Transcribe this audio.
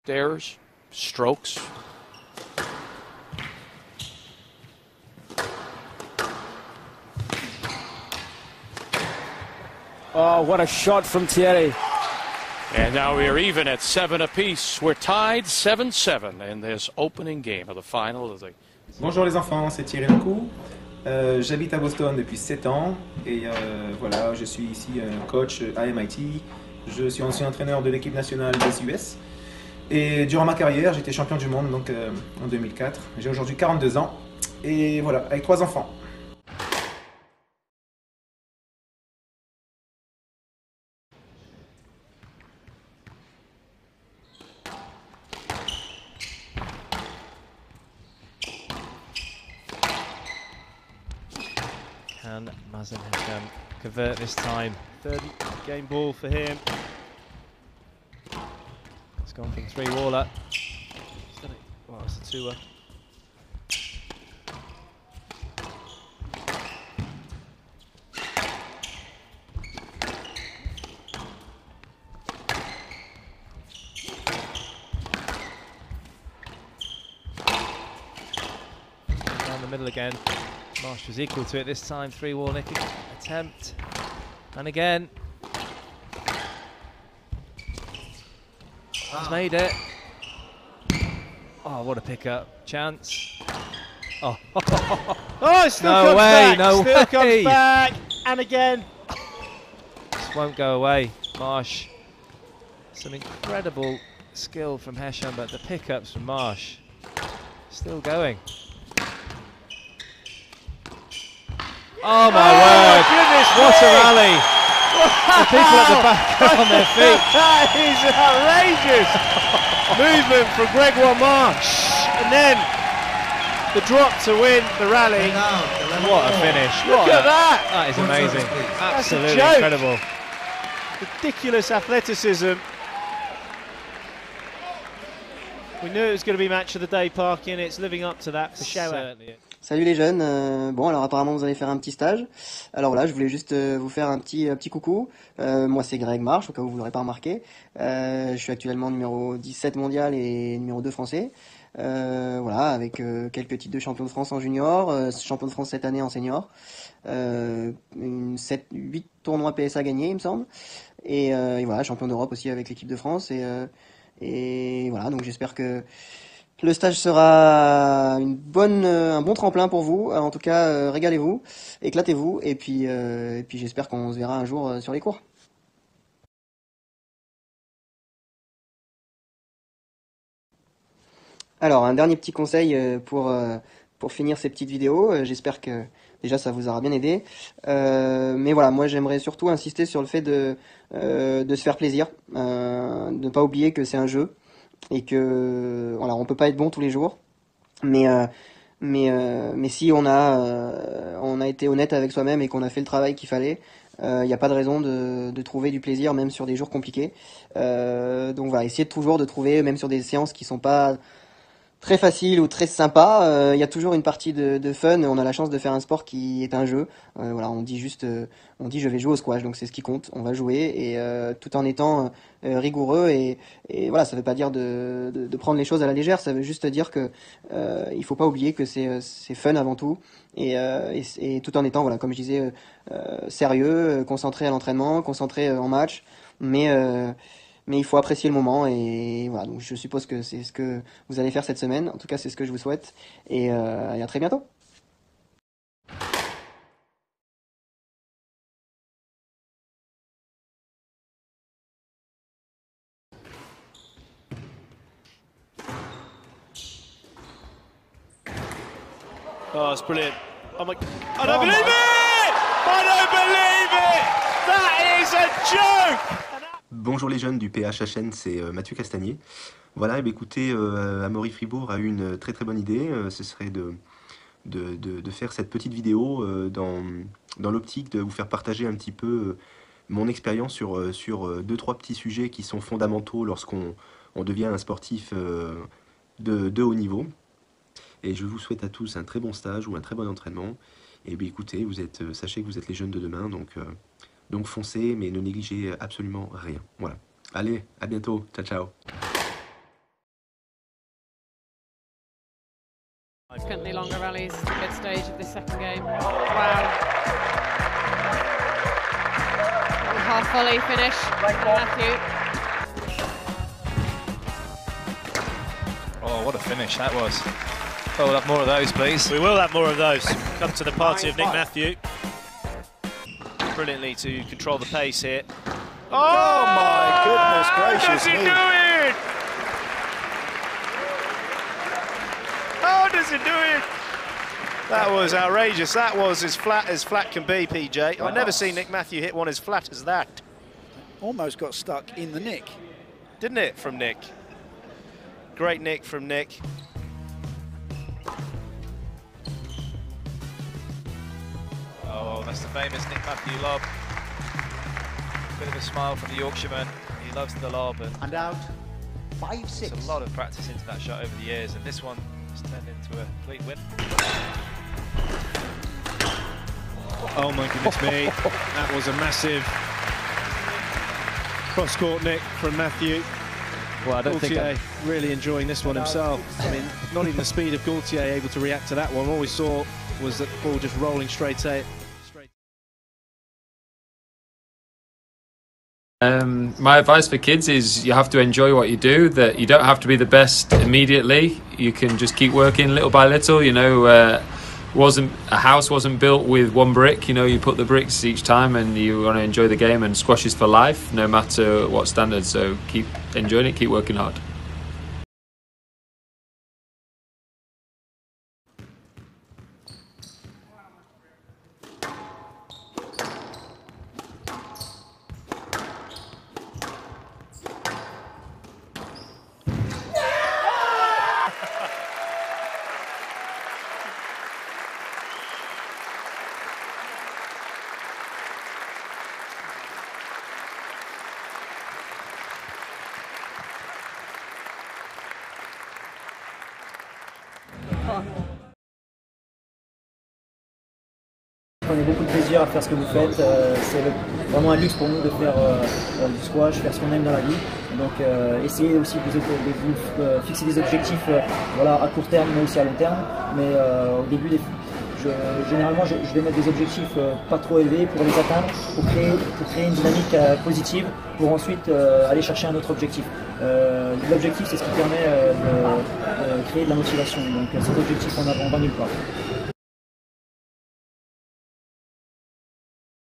Stairs, strokes. Oh, what a shot from Thierry. And now we are even at 7 apiece. We're tied 7-7 in this opening game of the final of the... Bonjour les enfants, c'est Thierry Lecou. J'habite à Boston depuis 7 ans et voilà, je suis ici coach à MIT. Je suis ancien entraîneur de l'équipe nationale des US. Et durant ma carrière, j'étais champion du monde donc, en 2004. J'ai aujourd'hui 42 ans et voilà, avec 3 enfants. Can Mazen Hesham convert this time? Third game ball for him. It's gone from 3 Waller. Well, it's a 2-er. Down the middle again. Marsh was equal to it this time. 3 wall nicking attempt. And again. He's made it. Oh, what a pickup. Chance. Oh, Oh, it still No comes way, back. no Still way. comes back. And again. this won't go away. Marsh. Some incredible skill from Hesham, but the pickups from Marsh still going. Oh my word! Goodness What a me. rally! The people at the back are on their feet. That is outrageous. Movement from Gregoire Marsh. And then the drop to win the rally. What a finish! Look at that. That is amazing. That's a Absolutely joke. incredible. Ridiculous athleticism. We knew it was going to be match of the day, Parkin. It's living up to that for sure. Certainly. Salut les jeunes, bon alors apparemment vous allez faire un petit stage. Alors voilà, je voulais juste vous faire un petit coucou. Moi c'est Greg Marsh, au cas où vous l'aurez pas remarqué. Je suis actuellement numéro 17 mondial et numéro 2 français. Voilà, avec quelques titres de champion de France en junior, champion de France cette année en senior. 8 tournois PSA gagnés il me semble. Et voilà, champion d'Europe aussi avec l'équipe de France. Et voilà, donc j'espère que le stage sera un bon tremplin pour vous. En tout cas, régalez-vous, éclatez-vous, et puis j'espère qu'on se verra un jour sur les cours. Alors, un dernier petit conseil pour finir ces petites vidéos. J'espère que déjà ça vous aura bien aidé. Mais voilà, moi j'aimerais surtout insister sur le fait de se faire plaisir, de ne pas oublier que c'est un jeu. Et que voilà, on peut pas être bon tous les jours, mais si on a été honnête avec soi-même et qu'on a fait le travail qu'il fallait, il n'y a pas de raison de trouver du plaisir même sur des jours compliqués. Donc voilà, essayez toujours de trouver, même sur des séances qui sont pas très facile ou très sympa, il y a toujours une partie de fun. On a la chance de faire un sport qui est un jeu. Voilà, on dit je vais jouer au squash, donc c'est ce qui compte. On va jouer et tout en étant rigoureux et voilà, ça veut pas dire de prendre les choses à la légère. Ça veut juste dire que il faut pas oublier que c'est fun avant tout et tout en étant voilà, comme je disais, sérieux, concentré à l'entraînement, concentré en match, mais il faut apprécier le moment et voilà, donc je suppose que c'est ce que vous allez faire cette semaine. En tout cas, c'est ce que je vous souhaite et à très bientôt. Oh, it's brilliant. Oh my, I don't believe it! I don't believe it! That is a joke! Bonjour les jeunes du PHHN, c'est Mathieu Castagnier. Voilà, et bien écoutez, Amaury Fribourg a eu une très très bonne idée. Ce serait de faire cette petite vidéo dans l'optique de vous faire partager un petit peu mon expérience sur 2-3 petits sujets qui sont fondamentaux lorsqu'on devient un sportif de haut niveau. Et je vous souhaite à tous un très bon stage ou un très bon entraînement. Et bien écoutez, sachez que vous êtes les jeunes de demain, donc foncez, mais ne négligez absolument rien. Voilà. Allez, à bientôt. Ciao, ciao. second game. Wow. Half volley finish from Matthew. Oh, what a finish that was. Oh, we'll have more of those, please. We will have more of those. Come to the party of Nick Matthew. Brilliantly to control the pace here. Oh my goodness gracious me. How does he do it? That was outrageous. That was as flat can be, PJ. I've never seen Nick Matthew hit one as flat as that. Almost got stuck in the nick. Didn't it, from Nick? Great nick from Nick. Oh, that's the famous Nick Matthew lob. Bit of a smile from the Yorkshireman. He loves the lob. And out, 5-6. There's a lot of practice into that shot over the years, and this one has turned into a complete win. Oh my goodness me. That was a massive cross-court nick from Matthew. Well, I don't Gaultier really enjoying this one himself. I mean, not even the speed of Gaultier able to react to that one. All we saw was that ball just rolling straight out. My advice for kids is you have to enjoy what you do, that you don't have to be the best immediately. You can just keep working little by little. You know, a house wasn't built with one brick. You know, you put the bricks each time, and you want to enjoy the game, and squash is for life, no matter what standard. So keep enjoying it, keep working hard. Prenez beaucoup de plaisir à faire ce que vous faites, c'est vraiment un luxe pour nous de faire du squash, faire ce qu'on aime dans la vie. Donc essayez aussi de vous fixer des objectifs voilà, à court terme mais aussi à long terme. Mais au début, généralement je vais mettre des objectifs pas trop élevés pour les atteindre, pour créer une dynamique positive, pour ensuite aller chercher un autre objectif. L'objectif c'est ce qui permet de créer de la motivation, donc cet objectif on va nulle part.